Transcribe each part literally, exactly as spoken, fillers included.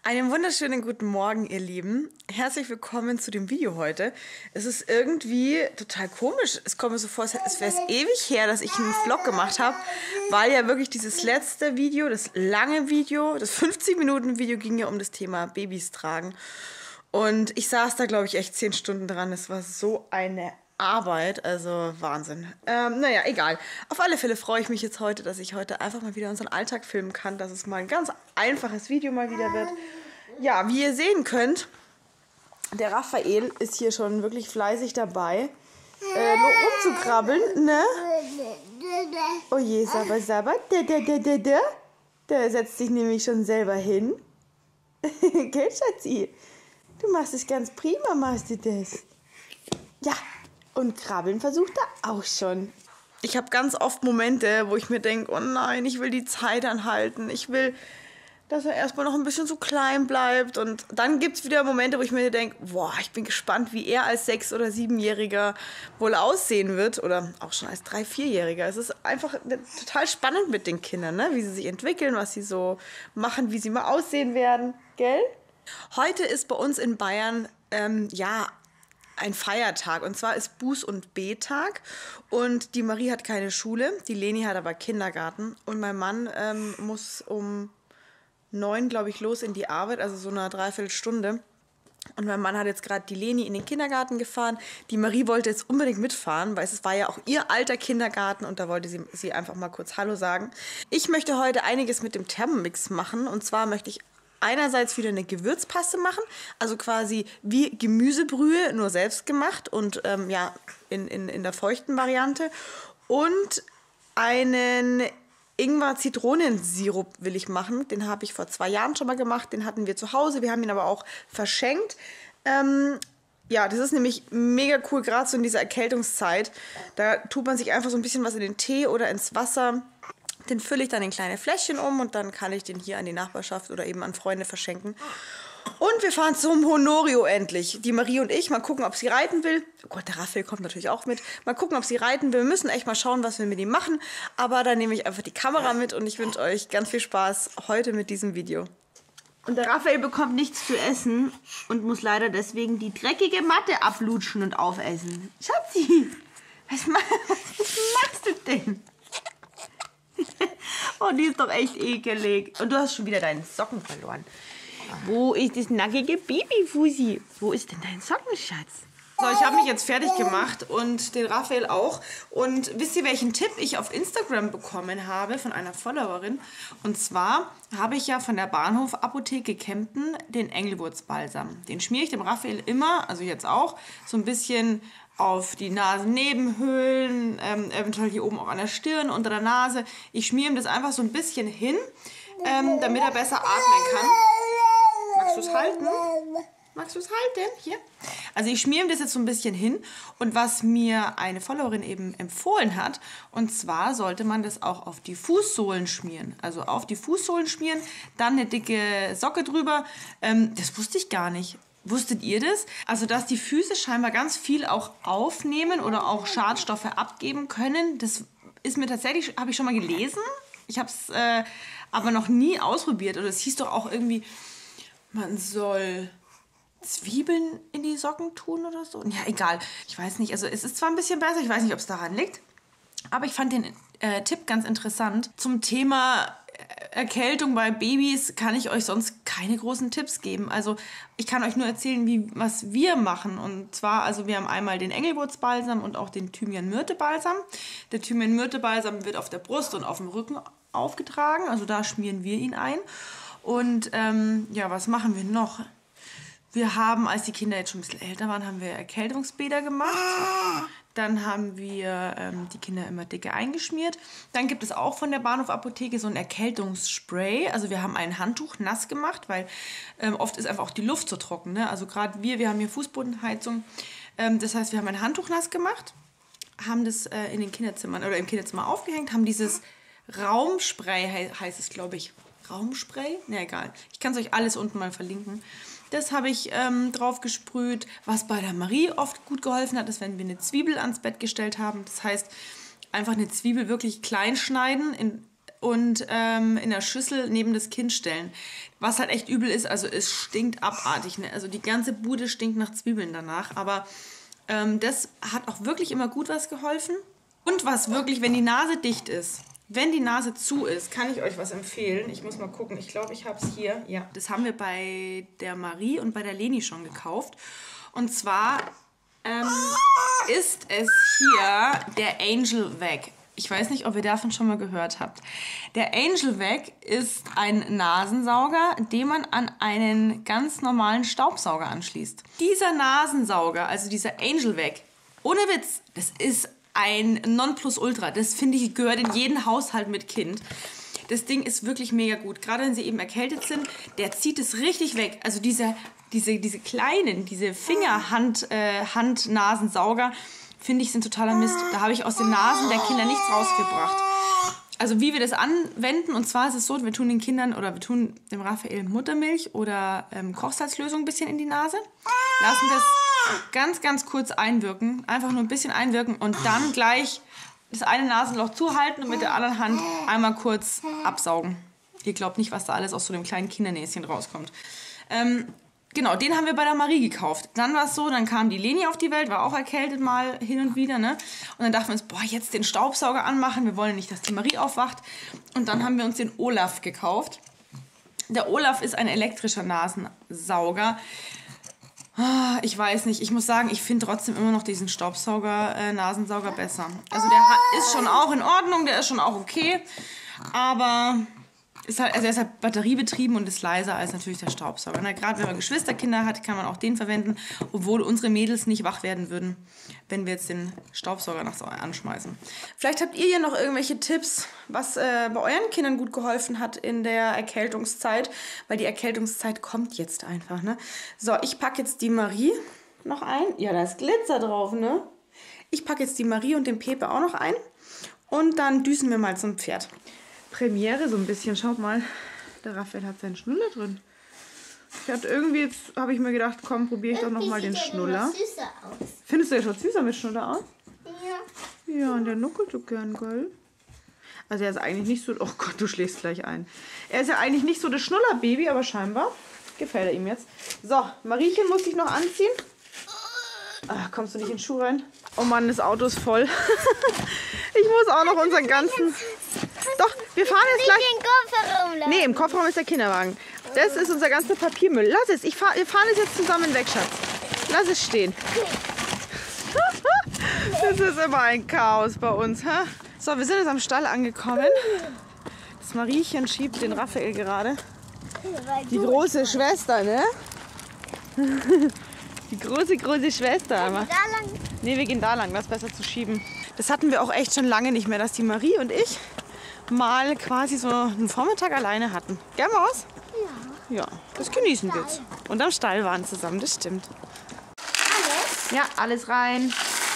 Einen wunderschönen guten Morgen, ihr Lieben. Herzlich willkommen zu dem Video heute. Es ist irgendwie total komisch. Es kommt mir so vor, als wäre es ewig her, dass ich einen Vlog gemacht habe, weil ja wirklich dieses letzte Video, das lange Video, das fünfzig Minuten Video ging ja um das Thema Babys tragen. Und ich saß da, glaube ich, echt zehn Stunden dran. Es war so eine Arbeit, also Wahnsinn. Ähm, naja, egal. Auf alle Fälle freue ich mich jetzt heute, dass ich heute einfach mal wieder unseren Alltag filmen kann, dass es mal ein ganz einfaches Video mal wieder wird. Ja, wie ihr sehen könnt, der Raphael ist hier schon wirklich fleißig dabei, äh, rumzukrabbeln, ne? Oh je, Sabba, Sabba, der, der, der, der, der, der setzt sich nämlich schon selber hin. Gell, Schatzi? Du machst es ganz prima, machst du das. Ja. Und krabbeln versucht er auch schon. Ich habe ganz oft Momente, wo ich mir denke, oh nein, ich will die Zeit anhalten. Ich will, dass er erstmal noch ein bisschen so klein bleibt. Und dann gibt es wieder Momente, wo ich mir denke, boah, ich bin gespannt, wie er als Sechs- oder Siebenjähriger wohl aussehen wird. Oder auch schon als Drei-, Vierjähriger. Es ist einfach total spannend mit den Kindern, ne? Wie sie sich entwickeln, was sie so machen, wie sie mal aussehen werden. Gell? Heute ist bei uns in Bayern, ähm, ja, ein Feiertag, und zwar ist Buß- und B-Tag und die Marie hat keine Schule, die Leni hat aber Kindergarten und mein Mann ähm, muss um neun, glaube ich, los in die Arbeit, also so eine Dreiviertelstunde. Und mein Mann hat jetzt gerade die Leni in den Kindergarten gefahren. Die Marie wollte jetzt unbedingt mitfahren, weil es war ja auch ihr alter Kindergarten und da wollte sie, sie einfach mal kurz Hallo sagen. Ich möchte heute einiges mit dem Thermomix machen, und zwar möchte ich einerseits wieder eine Gewürzpaste machen, also quasi wie Gemüsebrühe, nur selbst gemacht und ähm, ja, in, in, in der feuchten Variante. Und einen Ingwer-Zitronensirup will ich machen. Den habe ich vor zwei Jahren schon mal gemacht. Den hatten wir zu Hause. Wir haben ihn aber auch verschenkt. Ähm, ja, das ist nämlich mega cool, gerade so in dieser Erkältungszeit. Da tut man sich einfach so ein bisschen was in den Tee oder ins Wasser. Den fülle ich dann in kleine Fläschchen um und dann kann ich den hier an die Nachbarschaft oder eben an Freunde verschenken. Und wir fahren zum Honorio endlich. Die Marie und ich. Mal gucken, ob sie reiten will. Oh Gott, der Raphael kommt natürlich auch mit. Mal gucken, ob sie reiten will. Wir müssen echt mal schauen, was wir mit ihm machen. Aber dann nehme ich einfach die Kamera mit und ich wünsche euch ganz viel Spaß heute mit diesem Video. Und der Raphael bekommt nichts zu essen und muss leider deswegen die dreckige Matte ablutschen und aufessen. Schatzi, was, ma was machst du denn? Oh, die ist doch echt ekelig. Und du hast schon wieder deinen Socken verloren. Wo ist das nackige Babyfusi? Wo ist denn dein Sockenschatz? So, ich habe mich jetzt fertig gemacht und den Raphael auch. Und wisst ihr, welchen Tipp ich auf Instagram bekommen habe von einer Followerin? Und zwar habe ich ja von der Bahnhof-Apotheke Kempten den Engelwurzbalsam. Den schmiere ich dem Raphael immer, also jetzt auch, so ein bisschen auf die Nasennebenhöhlen, ähm, eventuell hier oben auch an der Stirn, unter der Nase. Ich schmiere ihm das einfach so ein bisschen hin, ähm, damit er besser atmen kann. Magst du es halten? Magst du es halten? Hier. Also ich schmiere ihm das jetzt so ein bisschen hin. Und was mir eine Followerin eben empfohlen hat, und zwar sollte man das auch auf die Fußsohlen schmieren. Also auf die Fußsohlen schmieren, dann eine dicke Socke drüber. Ähm, das wusste ich gar nicht. Wusstet ihr das? Also, dass die Füße scheinbar ganz viel auch aufnehmen oder auch Schadstoffe abgeben können. Das ist mir tatsächlich, habe ich schon mal gelesen. Ich habe es äh, aber noch nie ausprobiert. Oder es hieß doch auch irgendwie, man soll Zwiebeln in die Socken tun oder so. Ja, egal. Ich weiß nicht. Also, es ist zwar ein bisschen besser. Ich weiß nicht, ob es daran liegt. Aber ich fand den äh, Tipp ganz interessant. Zum Thema Erkältung bei Babys kann ich euch sonst keine großen Tipps geben. Also ich kann euch nur erzählen, wie, was wir machen. Und zwar, also wir haben einmal den Engelwurzbalsam und auch den Thymian-Myrte-Balsam. Der Thymian-Myrte-Balsam wird auf der Brust und auf dem Rücken aufgetragen. Also da schmieren wir ihn ein. Und ähm, ja, was machen wir noch? Wir haben, als die Kinder jetzt schon ein bisschen älter waren, haben wir Erkältungsbäder gemacht. Dann haben wir ähm, die Kinder immer dicke eingeschmiert. Dann gibt es auch von der Bahnhof-Apotheke so ein Erkältungsspray. Also wir haben ein Handtuch nass gemacht, weil ähm, oft ist einfach auch die Luft so trocken. Ne? Also gerade wir, wir haben hier Fußbodenheizung. Ähm, das heißt, wir haben ein Handtuch nass gemacht, haben das äh, in den Kinderzimmern oder im Kinderzimmer aufgehängt, haben dieses Raumspray, he heißt es, glaube ich. Raumspray? Na, egal. Ich kann es euch alles unten mal verlinken. Das habe ich ähm, drauf gesprüht. Was bei der Marie oft gut geholfen hat, ist, wenn wir eine Zwiebel ans Bett gestellt haben. Das heißt, einfach eine Zwiebel wirklich klein schneiden, in und ähm, in der Schüssel neben das Kind stellen. Was halt echt übel ist, also es stinkt abartig. Ne? Also die ganze Bude stinkt nach Zwiebeln danach. Aber ähm, das hat auch wirklich immer gut was geholfen. Und was wirklich, wenn die Nase dicht ist, wenn die Nase zu ist, kann ich euch was empfehlen. Ich muss mal gucken, ich glaube, ich habe es hier. Ja, das haben wir bei der Marie und bei der Leni schon gekauft. Und zwar ähm, ist es hier der Angel Vac. Ich weiß nicht, ob ihr davon schon mal gehört habt. Der Angel Vac ist ein Nasensauger, den man an einen ganz normalen Staubsauger anschließt. Dieser Nasensauger, also dieser Angel Vac, ohne Witz, das ist ein Nonplusultra. Das finde ich gehört in jeden Haushalt mit Kind. Das Ding ist wirklich mega gut. Gerade wenn sie eben erkältet sind, der zieht es richtig weg. Also diese, diese, diese kleinen, diese Fingerhand, äh, Hand-Nasensauger, finde ich, sind totaler Mist. Da habe ich aus den Nasen der Kinder nichts rausgebracht. Also wie wir das anwenden, und zwar ist es so, wir tun den Kindern oder wir tun dem Raphael Muttermilch oder ähm, Kochsalzlösung ein bisschen in die Nase, lassen das ganz, ganz kurz einwirken, einfach nur ein bisschen einwirken und dann gleich das eine Nasenloch zuhalten und mit der anderen Hand einmal kurz absaugen. Ihr glaubt nicht, was da alles aus so einem kleinen Kindernäschen rauskommt. Ähm, genau, den haben wir bei der Marie gekauft. Dann war es so, dann kam die Leni auf die Welt, war auch erkältet mal hin und wieder, ne? Und dann dachten wir uns, boah, jetzt den Staubsauger anmachen, wir wollen nicht, dass die Marie aufwacht. Und dann haben wir uns den Olaf gekauft. Der Olaf ist ein elektrischer Nasensauger. Ich weiß nicht, ich muss sagen, ich finde trotzdem immer noch diesen Staubsauger, äh, Nasensauger besser. Also der ist schon auch in Ordnung, der ist schon auch okay, aber ist halt, also er ist halt batteriebetrieben und ist leiser als natürlich der Staubsauger. Ne? Gerade wenn man Geschwisterkinder hat, kann man auch den verwenden, obwohl unsere Mädels nicht wach werden würden, wenn wir jetzt den Staubsauger nachts anschmeißen. Vielleicht habt ihr ja noch irgendwelche Tipps, was äh, bei euren Kindern gut geholfen hat in der Erkältungszeit, weil die Erkältungszeit kommt jetzt einfach. Ne? So, ich packe jetzt die Marie noch ein. Ja, da ist Glitzer drauf, ne? Ich packe jetzt die Marie und den Pepe auch noch ein und dann düsen wir mal zum Pferd. Premiere so ein bisschen. Schaut mal, der Raphael hat seinen Schnuller drin. Ich hatte irgendwie, jetzt habe ich mir gedacht, komm, probiere ich doch noch mal den Schnuller. Findest du, der schaut süßer mit Schnuller aus? Ja. Ja, und der nuckelt so gern, gell? Also er ist eigentlich nicht so, oh Gott, du schläfst gleich ein. Er ist ja eigentlich nicht so das Schnullerbaby, aber scheinbar gefällt er ihm jetzt. So, Mariechen muss ich noch anziehen. Ach, kommst du nicht in den Schuh rein? Oh Mann, das Auto ist voll. Ich muss auch noch unseren ganzen... Doch, wir fahren jetzt gleich... Im Kofferraum. Nee, im Kofferraum ist der Kinderwagen. Das ist unser ganzer Papiermüll. Lass es, ich fahr, wir fahren es jetzt zusammen weg, Schatz. Lass es stehen. Das ist immer ein Chaos bei uns. Ha? So, wir sind jetzt am Stall angekommen. Das Mariechen schiebt den Raphael gerade. Die große Schwester, ne? Die große, große Schwester. Da lang. Ne, wir gehen da lang, das ist besser zu schieben. Das hatten wir auch echt schon lange nicht mehr, dass die Marie und ich mal quasi so einen Vormittag alleine hatten. Gell, Maus? Ja. Ja, das genießen wir jetzt. Und am Stall waren zusammen, das stimmt. Alles? Ja, alles rein.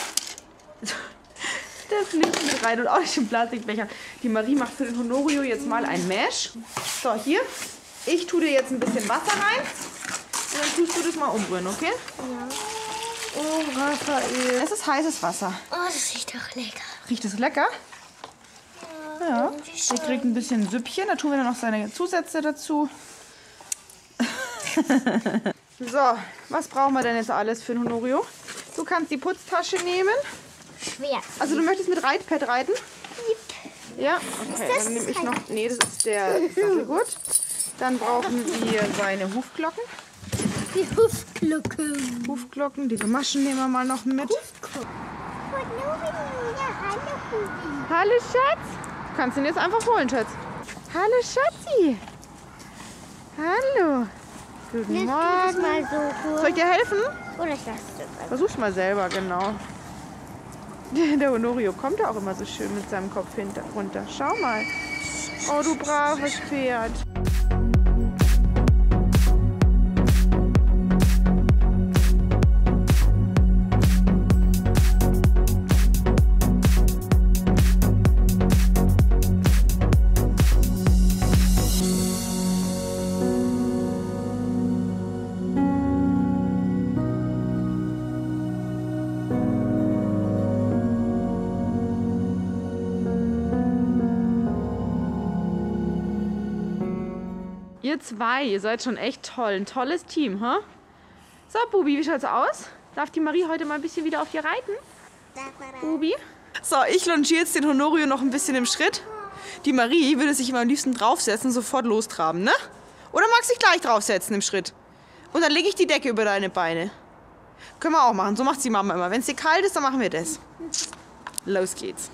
Das nicht mit rein und auch nicht im Plastikbecher. Die Marie macht für den Honorio jetzt mal ein Mash. So, hier. Ich tue dir jetzt ein bisschen Wasser rein. Und dann tust du das mal umrühren, okay? Ja. Oh, Raphael. Es ist heißes Wasser. Oh, das riecht doch lecker. Riecht es lecker? Ja. Ja. irgendwie Er schon. kriegt ein bisschen Süppchen. Da tun wir dann noch seine Zusätze dazu. So, was brauchen wir denn jetzt alles für ein Honorio? Du kannst die Putztasche nehmen. Schwer. Also du möchtest mit Reitpad reiten? Ja, okay. das Dann nehme ich ein- noch... Nee, das ist der Sattelgurt. Dann brauchen wir seine Hufglocken. Die Hufglocke. Hufglocken, die Gamaschen nehmen wir mal noch mit. Hallo Schatz. Du kannst ihn jetzt einfach holen, Schatz. Hallo Schatzi. Hallo. Guten Lässt du das Morgen. mal so Soll hoch? ich dir helfen? Oder ich lasse das Versuch's mal selber, genau. Der Honorio kommt ja auch immer so schön mit seinem Kopf hinter, runter. Schau mal. Oh, du braves Pferd. Ihr zwei, ihr seid schon echt toll. Ein tolles Team, ha? Huh? So, Bubi, wie schaut's aus? Darf die Marie heute mal ein bisschen wieder auf dir reiten? Bubi? So, ich longiere jetzt den Honorio noch ein bisschen im Schritt. Die Marie würde sich immer am liebsten draufsetzen und sofort lostraben, ne? Oder magst du dich gleich draufsetzen im Schritt? Und dann lege ich die Decke über deine Beine. Können wir auch machen. So macht die Mama immer. Wenn es dir kalt ist, dann machen wir das. Los geht's.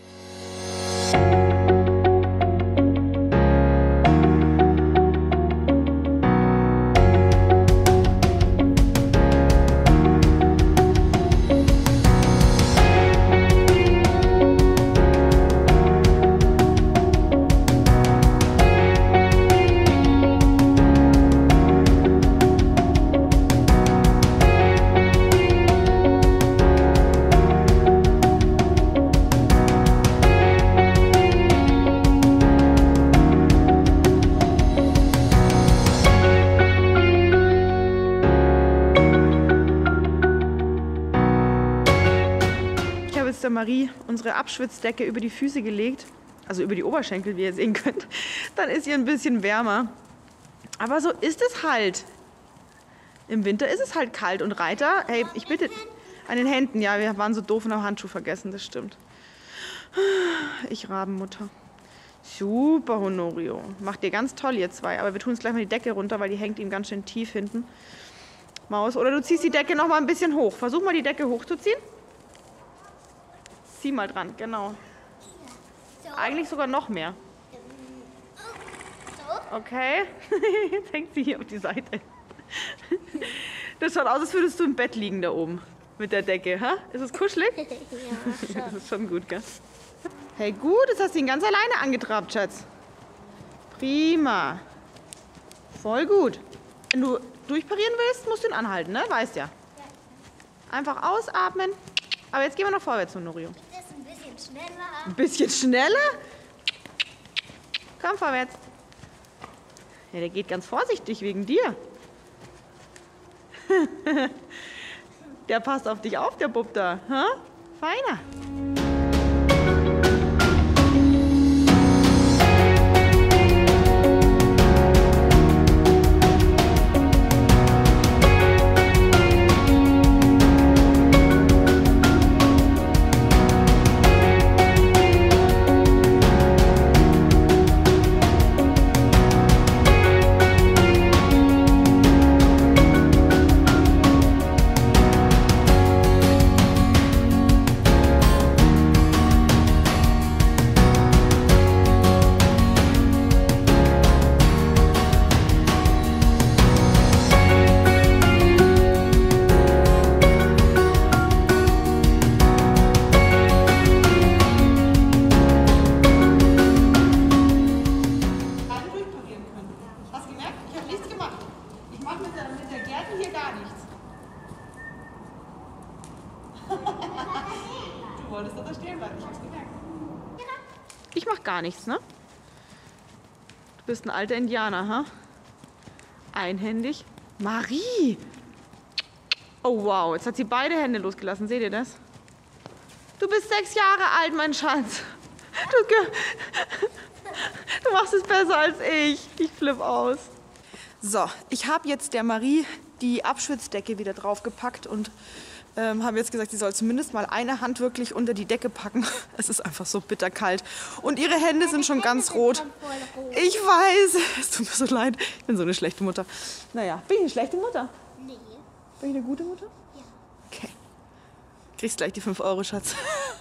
Der Marie unsere Abschwitzdecke über die Füße gelegt, also über die Oberschenkel, wie ihr sehen könnt, dann ist ihr ein bisschen wärmer. Aber so ist es halt. Im Winter ist es halt kalt und Reiter, hey, ich bitte, an den Händen, ja, wir waren so doof und haben Handschuh vergessen, das stimmt. Ich Rabenmutter. Super, Honorio. Macht ihr ganz toll, ihr zwei, aber wir tun jetzt gleich mal die Decke runter, weil die hängt ihm ganz schön tief hinten. Maus, oder du ziehst die Decke noch mal ein bisschen hoch. Versuch mal die Decke hochzuziehen. Zieh mal dran, genau. Eigentlich sogar noch mehr. Okay. Jetzt hängt sie hier auf die Seite. Das schaut aus, als würdest du im Bett liegen da oben. Mit der Decke. Ha? Ist es kuschelig? Ja, schon. Das ist schon gut, gell? Hey, gut, jetzt hast du ihn ganz alleine angetrabt, Schatz. Prima. Voll gut. Wenn du durchparieren willst, musst du ihn anhalten, ne? Weißt ja. Einfach ausatmen. Aber jetzt gehen wir noch vorwärts, Honorio. Das ist ein bisschen schneller. Ein bisschen schneller? Komm vorwärts. Ja, der geht ganz vorsichtig wegen dir. Der passt auf dich auf, der Bub da. Ha? Feiner. Ich mach gar nichts, ne? Du bist ein alter Indianer, ha? Einhändig. Marie! Oh wow, jetzt hat sie beide Hände losgelassen. Seht ihr das? Du bist sechs Jahre alt, mein Schatz. Du, du machst es besser als ich. Ich flipp aus. So, ich habe jetzt der Marie die Abschwitzdecke wieder draufgepackt und ähm, habe jetzt gesagt, sie soll zumindest mal eine Hand wirklich unter die Decke packen. Es ist einfach so bitterkalt. Und ihre Hände sind schon ganz rot. Ich weiß, es tut mir so leid. Ich bin so eine schlechte Mutter. Naja, bin ich eine schlechte Mutter? Nee. Bin ich eine gute Mutter? Ja. Okay. Kriegst gleich die fünf Euro, Schatz.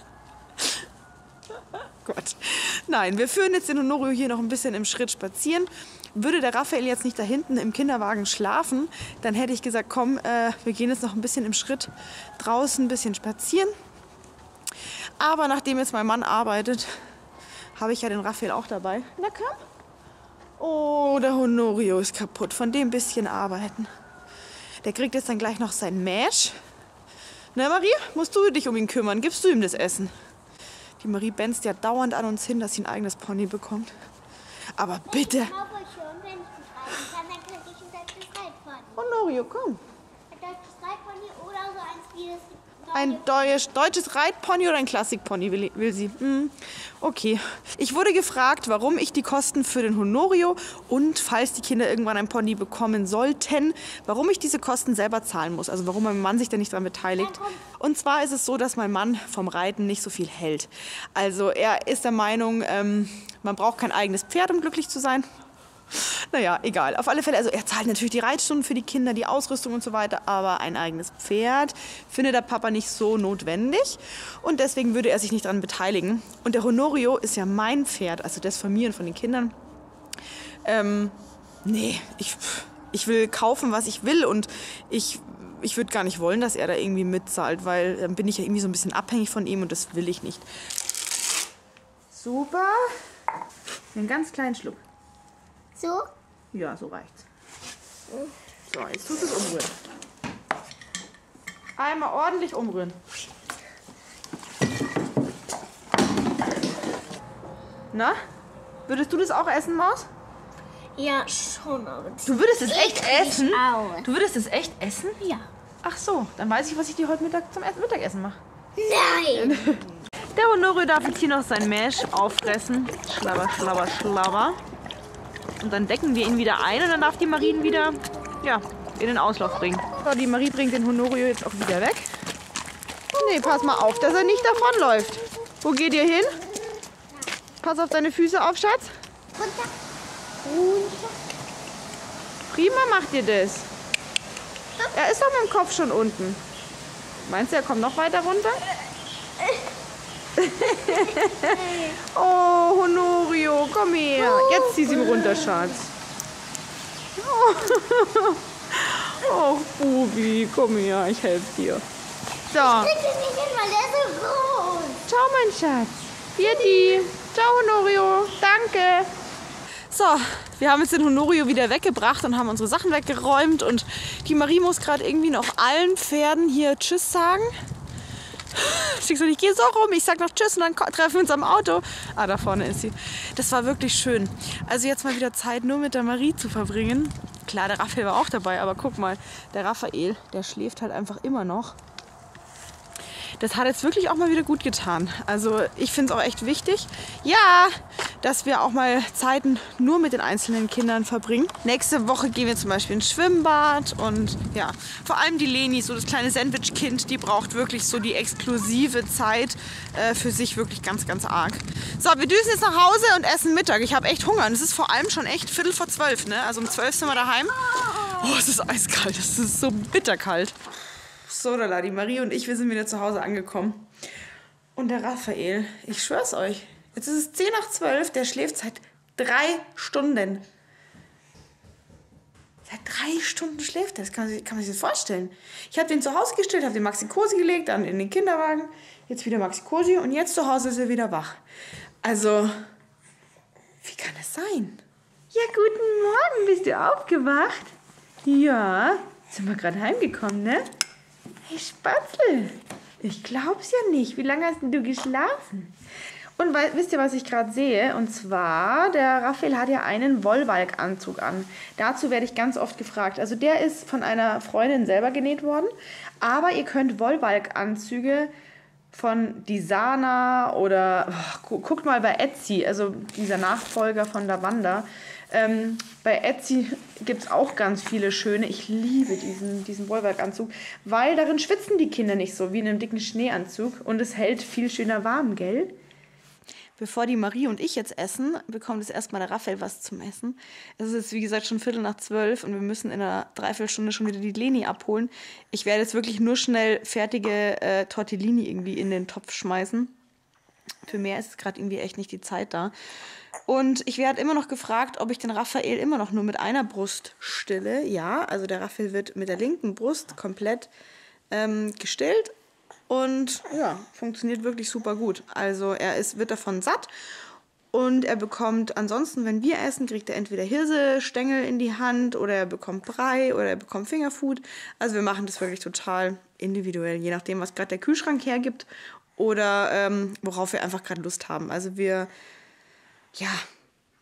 Gott. Nein, wir führen jetzt den Honorio hier noch ein bisschen im Schritt spazieren. Würde der Raphael jetzt nicht da hinten im Kinderwagen schlafen, dann hätte ich gesagt, komm, äh, wir gehen jetzt noch ein bisschen im Schritt draußen, ein bisschen spazieren. Aber nachdem jetzt mein Mann arbeitet, habe ich ja den Raphael auch dabei. Na komm. Oh, der Honorio ist kaputt. Von dem bisschen arbeiten. Der kriegt jetzt dann gleich noch sein Mäsch. Na Marie, musst du dich um ihn kümmern? Gibst du ihm das Essen? Die Marie benzt ja dauernd an uns hin, dass sie ein eigenes Pony bekommt. Aber bitte. Ich glaube schon, wenn ich das reiten kann, dann kriege ich ein deutsches Reitpony. Honorio, komm. Ein deutsches Reitpony oder so eins wie das Ein Deutsch, deutsches Reitpony oder ein Klassikpony will, will sie? Hm, okay. Ich wurde gefragt, warum ich die Kosten für den Honorio und, falls die Kinder irgendwann ein Pony bekommen sollten, warum ich diese Kosten selber zahlen muss. Also warum mein Mann sich da nicht daran beteiligt. Und zwar ist es so, dass mein Mann vom Reiten nicht so viel hält. Also er ist der Meinung, ähm, man braucht kein eigenes Pferd, um glücklich zu sein. Naja, egal. Auf alle Fälle, also er zahlt natürlich die Reitstunden für die Kinder, die Ausrüstung und so weiter, aber ein eigenes Pferd findet der Papa nicht so notwendig und deswegen würde er sich nicht daran beteiligen. Und der Honorio ist ja mein Pferd, also das von mir und von den Kindern. Ähm, nee, ich, ich will kaufen, was ich will und ich, ich würde gar nicht wollen, dass er da irgendwie mitzahlt, weil dann bin ich ja irgendwie so ein bisschen abhängig von ihm und das will ich nicht. Super. Einen ganz kleinen Schluck. So? Ja, so reicht's. So, jetzt tust du es umrühren. Einmal ordentlich umrühren. Na? Würdest du das auch essen, Maus? Ja, schon. Aber Du würdest es echt essen? Auch. Du würdest es echt essen? Ja. Ach so, dann weiß ich, was ich dir heute Mittag zum Mittagessen mache. Nein! Der Honorio darf jetzt hier noch sein Mesh auffressen. Schlabber, schlabber, schlabber. Und dann decken wir ihn wieder ein und dann darf die Marie ihn wieder ja, in den Auslauf bringen. So, die Marie bringt den Honorio jetzt auch wieder weg. Nee, pass mal auf, dass er nicht davonläuft. Wo geht ihr hin? Pass auf deine Füße auf, Schatz. Runter. Runter. Prima macht ihr das. Er ist doch mit dem Kopf schon unten. Meinst du, er kommt noch weiter runter? Oh, Honorio, komm her. Jetzt zieh sie runter, Schatz. Oh, Bubi, komm her, ich helfe dir. So, Krieg den nicht hin, weil der ist so groß. ciao, mein Schatz. Birdi, ciao, Honorio, danke. So, wir haben jetzt den Honorio wieder weggebracht und haben unsere Sachen weggeräumt. Und die Marie muss gerade irgendwie noch allen Pferden hier Tschüss sagen. Ich so, ich gehe so rum, ich sag noch Tschüss und dann treffen wir uns am Auto. Ah, da vorne ist sie. Das war wirklich schön. Also jetzt mal wieder Zeit, nur mit der Marie zu verbringen. Klar, der Raphael war auch dabei, aber guck mal, der Raphael, der schläft halt einfach immer noch. Das hat jetzt wirklich auch mal wieder gut getan. Also ich finde es auch echt wichtig, ja, dass wir auch mal Zeiten nur mit den einzelnen Kindern verbringen. Nächste Woche gehen wir zum Beispiel ins Schwimmbad und ja, vor allem die Leni, so das kleine Sandwich-Kind, die braucht wirklich so die exklusive Zeit äh, für sich wirklich ganz, ganz arg. So, wir düsen jetzt nach Hause und essen Mittag. Ich habe echt Hunger und es ist vor allem schon echt Viertel vor zwölf, ne? Also um zwölf sind wir daheim. Oh, es ist eiskalt, es ist so bitterkalt. So, lala, die Marie und ich, wir sind wieder zu Hause angekommen. Und der Raphael, ich schwör's euch, jetzt ist es zehn nach zwölf, der schläft seit drei Stunden. Seit drei Stunden schläft er, das kann man sich, kann man sich das vorstellen. Ich habe den zu Hause gestellt, habe den Maxi Cosi gelegt, dann in den Kinderwagen, jetzt wieder Maxi Cosi und jetzt zu Hause ist er wieder wach. Also, wie kann das sein? Ja, guten Morgen, bist du aufgewacht? Ja, sind wir gerade heimgekommen, ne? Hey Spatzel, ich glaub's ja nicht. Wie lange hast denn du geschlafen? Und weil, wisst ihr, was ich gerade sehe? Und zwar, der Raphael hat ja einen Wollwalk-Anzug an. Dazu werde ich ganz oft gefragt. Also der ist von einer Freundin selber genäht worden. Aber ihr könnt Wollwalk-Anzüge von Disana oder oh, guckt mal bei Etsy, also dieser Nachfolger von Lavanda. Ähm, bei Etsy gibt es auch ganz viele schöne. Ich liebe diesen, diesen Wollwalk-Anzug, weil darin schwitzen die Kinder nicht so wie in einem dicken Schneeanzug und es hält viel schöner warm, gell? Bevor die Marie und ich jetzt essen, bekommt jetzt erstmal der Raphael was zum Essen. Es ist jetzt, wie gesagt, schon Viertel nach zwölf und wir müssen in einer Dreiviertelstunde schon wieder die Leni abholen. Ich werde jetzt wirklich nur schnell fertige äh, Tortellini irgendwie in den Topf schmeißen. Für mehr ist gerade irgendwie echt nicht die Zeit da. Und ich werde immer noch gefragt, ob ich den Raphael immer noch nur mit einer Brust stille. Ja, also der Raphael wird mit der linken Brust komplett ähm, gestillt. Und ja, funktioniert wirklich super gut. Also er ist, wird davon satt und er bekommt ansonsten, wenn wir essen, kriegt er entweder Hirsestängel in die Hand oder er bekommt Brei oder er bekommt Fingerfood. Also wir machen das wirklich total individuell, je nachdem, was gerade der Kühlschrank hergibt oder ähm, worauf wir einfach gerade Lust haben. Also wir, ja,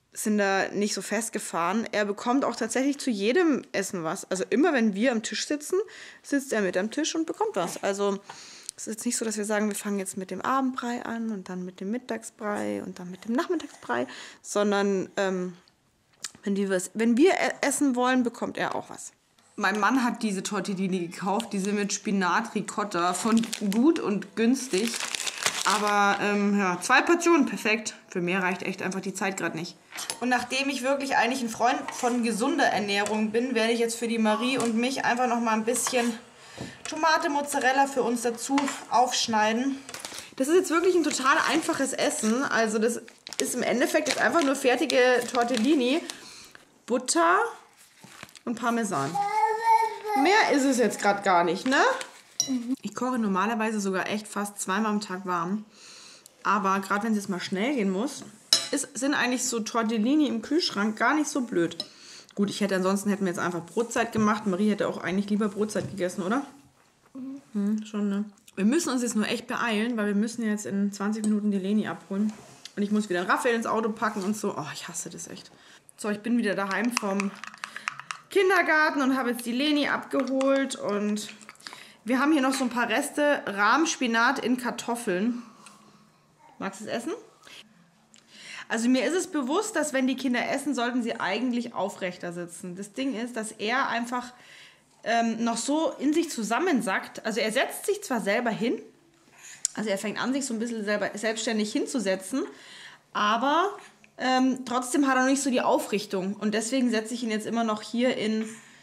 sind da nicht so festgefahren. Er bekommt auch tatsächlich zu jedem Essen was. Also immer, wenn wir am Tisch sitzen, sitzt er mit am Tisch und bekommt was. Also es ist jetzt nicht so, dass wir sagen, wir fangen jetzt mit dem Abendbrei an und dann mit dem Mittagsbrei und dann mit dem Nachmittagsbrei, sondern ähm, wenn, die was, wenn wir essen wollen, bekommt er auch was. Mein Mann hat diese Tortellini gekauft, diese mit Spinat Ricotta von Gut und Günstig. Aber ähm, ja, zwei Portionen, perfekt. Für mehr reicht echt einfach die Zeit gerade nicht. Und nachdem ich wirklich eigentlich ein Freund von gesunder Ernährung bin, werde ich jetzt für die Marie und mich einfach noch mal ein bisschen Tomate, Mozzarella für uns dazu aufschneiden. Das ist jetzt wirklich ein total einfaches Essen. Also das ist im Endeffekt jetzt einfach nur fertige Tortellini, Butter und Parmesan. Mehr ist es jetzt gerade gar nicht, ne? Ich koche normalerweise sogar echt fast zweimal am Tag warm. Aber gerade wenn es jetzt mal schnell gehen muss, ist, sind eigentlich so Tortellini im Kühlschrank gar nicht so blöd. Gut, ich hätte ansonsten hätten wir jetzt einfach Brotzeit gemacht. Marie hätte auch eigentlich lieber Brotzeit gegessen, oder? Hm, schon, ne? Wir müssen uns jetzt nur echt beeilen, weil wir müssen jetzt in zwanzig Minuten die Leni abholen. Und ich muss wieder Raphael ins Auto packen und so. Oh, ich hasse das echt. So, ich bin wieder daheim vom Kindergarten und habe jetzt die Leni abgeholt und wir haben hier noch so ein paar Reste Rahmspinat in Kartoffeln. Magst du es essen? Also mir ist es bewusst, dass wenn die Kinder essen, sollten sie eigentlich aufrechter sitzen. Das Ding ist, dass er einfach ähm, noch so in sich zusammensackt. Also er setzt sich zwar selber hin, also er fängt an, sich so ein bisschen selber, selbstständig hinzusetzen, aber ähm, trotzdem hat er noch nicht so die Aufrichtung. Und deswegen setze ich ihn jetzt immer noch hier in...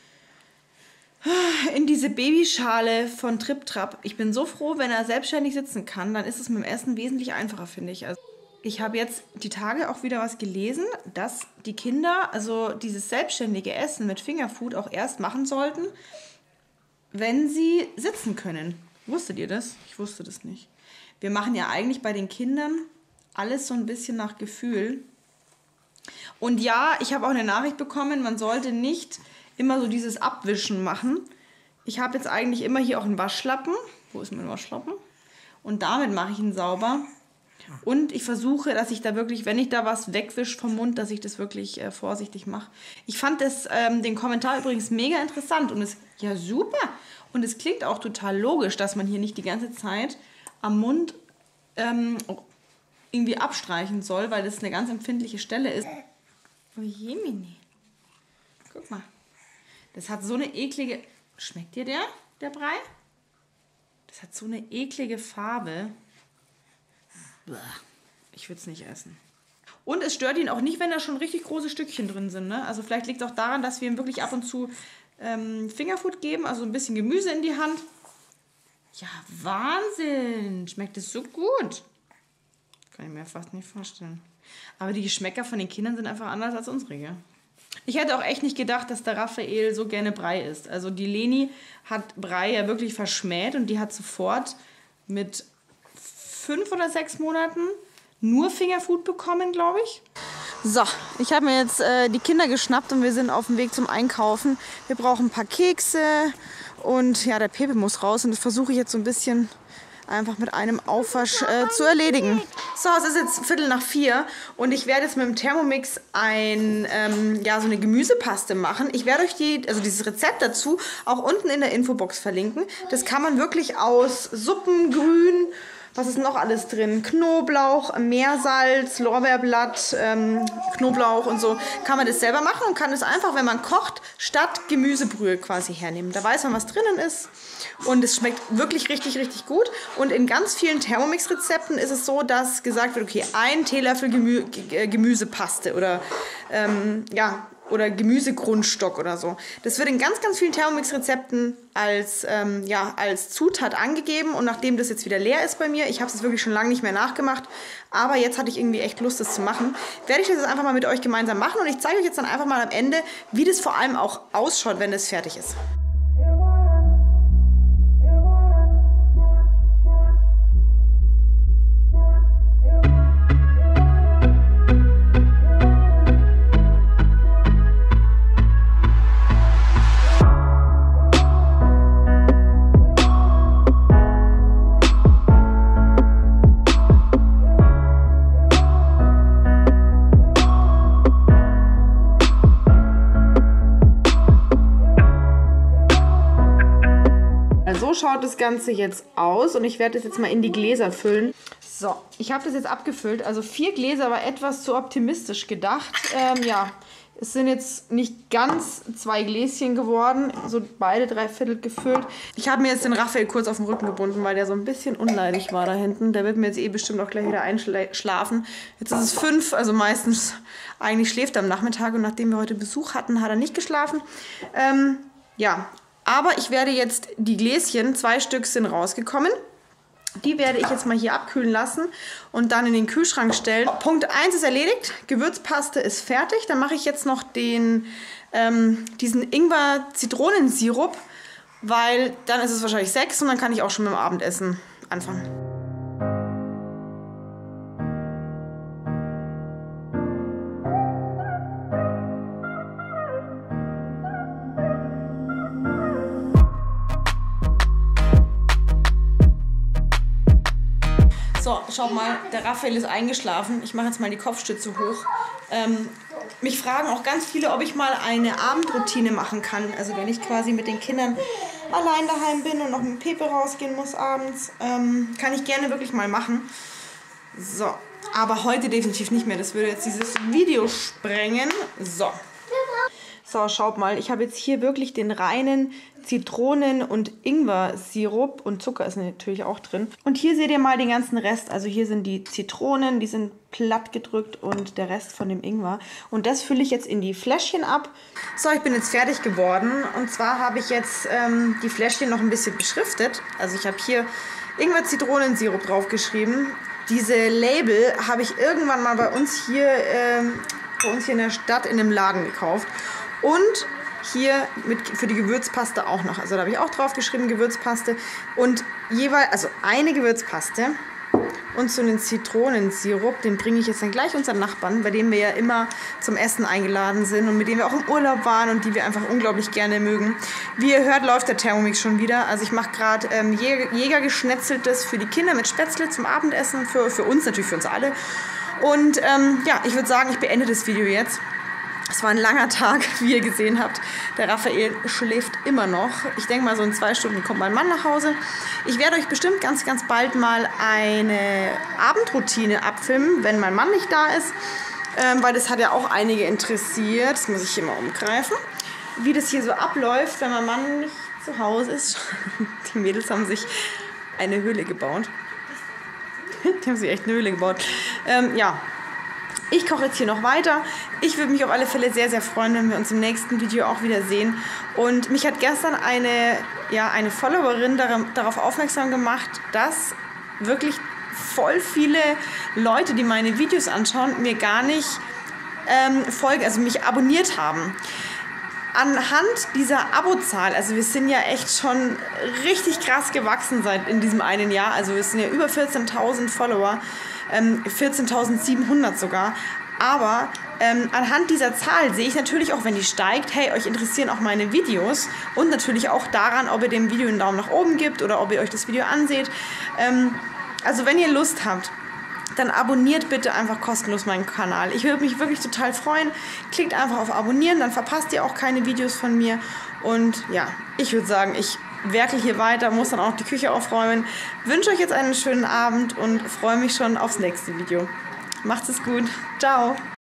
in diese Babyschale von Trip Trap. Ich bin so froh, wenn er selbstständig sitzen kann, dann ist es mit dem Essen wesentlich einfacher, finde ich. Also ich habe jetzt die Tage auch wieder was gelesen, dass die Kinder also dieses selbstständige Essen mit Fingerfood auch erst machen sollten, wenn sie sitzen können. Wusstet ihr das? Ich wusste das nicht. Wir machen ja eigentlich bei den Kindern alles so ein bisschen nach Gefühl. Und ja, ich habe auch eine Nachricht bekommen, man sollte nicht immer so dieses Abwischen machen. Ich habe jetzt eigentlich immer hier auch einen Waschlappen. Wo ist mein Waschlappen? Und damit mache ich ihn sauber. Und ich versuche, dass ich da wirklich, wenn ich da was wegwische vom Mund, dass ich das wirklich äh, vorsichtig mache. Ich fand das, ähm, den Kommentar übrigens mega interessant und es, ja super. Und es klingt auch total logisch, dass man hier nicht die ganze Zeit am Mund ähm, irgendwie abstreichen soll, weil das eine ganz empfindliche Stelle ist. Oh Jemini. Guck mal. Das hat so eine eklige... Schmeckt dir der, der Brei? Das hat so eine eklige Farbe. Ich würde es nicht essen. Und es stört ihn auch nicht, wenn da schon richtig große Stückchen drin sind. Ne? Also vielleicht liegt es auch daran, dass wir ihm wirklich ab und zu ähm, Fingerfood geben, also ein bisschen Gemüse in die Hand. Ja, Wahnsinn! Schmeckt es so gut. Kann ich mir fast nicht vorstellen. Aber die Geschmäcker von den Kindern sind einfach anders als unsere, gell? Ich hätte auch echt nicht gedacht, dass der Raphael so gerne Brei isst. Also die Leni hat Brei ja wirklich verschmäht und die hat sofort mit fünf oder sechs Monaten nur Fingerfood bekommen, glaube ich. So, ich habe mir jetzt äh, die Kinder geschnappt und wir sind auf dem Weg zum Einkaufen. Wir brauchen ein paar Kekse und ja, der Pepe muss raus und das versuche ich jetzt so ein bisschen einfach mit einem Aufwasch äh, zu erledigen. So, es ist jetzt Viertel nach vier und ich werde jetzt mit dem Thermomix ein, ähm, ja, so eine Gemüsepaste machen. Ich werde euch die, also dieses Rezept dazu auch unten in der Infobox verlinken. Das kann man wirklich aus Suppengrün, was ist noch alles drin? Knoblauch, Meersalz, Lorbeerblatt, ähm, Knoblauch und so. Kann man das selber machen und kann es einfach, wenn man kocht, statt Gemüsebrühe quasi hernehmen. Da weiß man, was drinnen ist. Und es schmeckt wirklich richtig, richtig gut. Und in ganz vielen Thermomix-Rezepten ist es so, dass gesagt wird, okay, ein Teelöffel Gemü G Gemüsepaste oder ähm, ja, oder Gemüsegrundstock oder so. Das wird in ganz, ganz vielen Thermomix-Rezepten als, ähm, ja, als Zutat angegeben. Und nachdem das jetzt wieder leer ist bei mir, ich habe es wirklich schon lange nicht mehr nachgemacht, aber jetzt hatte ich irgendwie echt Lust, das zu machen, werde ich das jetzt einfach mal mit euch gemeinsam machen. Und ich zeige euch jetzt dann einfach mal am Ende, wie das vor allem auch ausschaut, wenn das fertig ist. schaut das Ganze jetzt aus und ich werde das jetzt mal in die Gläser füllen. So, ich habe das jetzt abgefüllt. Also vier Gläser war etwas zu optimistisch gedacht. Ähm, ja, es sind jetzt nicht ganz zwei Gläschen geworden, so beide drei Viertel gefüllt. Ich habe mir jetzt den Raphael kurz auf den Rücken gebunden, weil der so ein bisschen unleidig war da hinten. Der wird mir jetzt eh bestimmt auch gleich wieder einschlafen. Jetzt ist es fünf, also meistens eigentlich schläft er am Nachmittag und nachdem wir heute Besuch hatten, hat er nicht geschlafen. Ähm, ja, aber ich werde jetzt die Gläschen, zwei Stück sind rausgekommen. Die werde ich jetzt mal hier abkühlen lassen und dann in den Kühlschrank stellen. Punkt eins ist erledigt. Gewürzpaste ist fertig. Dann mache ich jetzt noch den, ähm, diesen Ingwer-Zitronensirup, weil dann ist es wahrscheinlich sechs und dann kann ich auch schon mit dem Abendessen anfangen. So, schaut mal, der Raphael ist eingeschlafen. Ich mache jetzt mal die Kopfstütze hoch. Ähm, mich fragen auch ganz viele, ob ich mal eine Abendroutine machen kann. Also wenn ich quasi mit den Kindern allein daheim bin und noch mit Pepe rausgehen muss abends, ähm, kann ich gerne wirklich mal machen. So, aber heute definitiv nicht mehr. Das würde jetzt dieses Video sprengen. So. So, schaut mal, ich habe jetzt hier wirklich den reinen Zitronen- und Ingwer-Sirup und Zucker ist natürlich auch drin. Und hier seht ihr mal den ganzen Rest. Also hier sind die Zitronen, die sind platt gedrückt und der Rest von dem Ingwer. Und das fülle ich jetzt in die Fläschchen ab. So, ich bin jetzt fertig geworden. Und zwar habe ich jetzt ähm, die Fläschchen noch ein bisschen beschriftet. Also ich habe hier Ingwer-Zitronensirup draufgeschrieben. Diese Label habe ich irgendwann mal bei uns hier, ähm, bei uns hier in der Stadt in einem Laden gekauft. Und hier mit, für die Gewürzpaste auch noch. Also da habe ich auch drauf geschrieben, Gewürzpaste. Und jeweils, also eine Gewürzpaste und so einen Zitronensirup, den bringe ich jetzt dann gleich unseren Nachbarn, bei dem wir ja immer zum Essen eingeladen sind und mit dem wir auch im Urlaub waren und die wir einfach unglaublich gerne mögen. Wie ihr hört, läuft der Thermomix schon wieder. Also ich mache gerade ähm, Jägergeschnetzeltes für die Kinder mit Spätzle zum Abendessen, für, für uns natürlich, für uns alle. Und ähm, ja, ich würde sagen, ich beende das Video jetzt. Es war ein langer Tag, wie ihr gesehen habt. Der Raphael schläft immer noch. Ich denke mal, so in zwei Stunden kommt mein Mann nach Hause. Ich werde euch bestimmt ganz, ganz bald mal eine Abendroutine abfilmen, wenn mein Mann nicht da ist. Ähm, weil das hat ja auch einige interessiert. Das muss ich hier mal umgreifen. Wie das hier so abläuft, wenn mein Mann nicht zu Hause ist. Die Mädels haben sich eine Höhle gebaut. Die haben sich echt eine Höhle gebaut. Ähm, ja. Ich koche jetzt hier noch weiter. Ich würde mich auf alle Fälle sehr, sehr freuen, wenn wir uns im nächsten Video auch wieder sehen. Und mich hat gestern eine, ja, eine Followerin darauf aufmerksam gemacht, dass wirklich voll viele Leute, die meine Videos anschauen, mir gar nicht ähm, folgen, also mich abonniert haben. Anhand dieser Abozahl, also wir sind ja echt schon richtig krass gewachsen seit in diesem einen Jahr, also wir sind ja über vierzehntausend Follower, ähm, vierzehntausendsiebenhundert sogar, aber ähm, anhand dieser Zahl sehe ich natürlich auch, wenn die steigt, hey, euch interessieren auch meine Videos und natürlich auch daran, ob ihr dem Video einen Daumen nach oben gibt oder ob ihr euch das Video anseht. Ähm, also wenn ihr Lust habt, dann abonniert bitte einfach kostenlos meinen Kanal. Ich würde mich wirklich total freuen. Klickt einfach auf Abonnieren, dann verpasst ihr auch keine Videos von mir. Und ja, ich würde sagen, ich werkel hier weiter, muss dann auch die Küche aufräumen. Wünsche euch jetzt einen schönen Abend und freue mich schon aufs nächste Video. Macht's es gut. Ciao.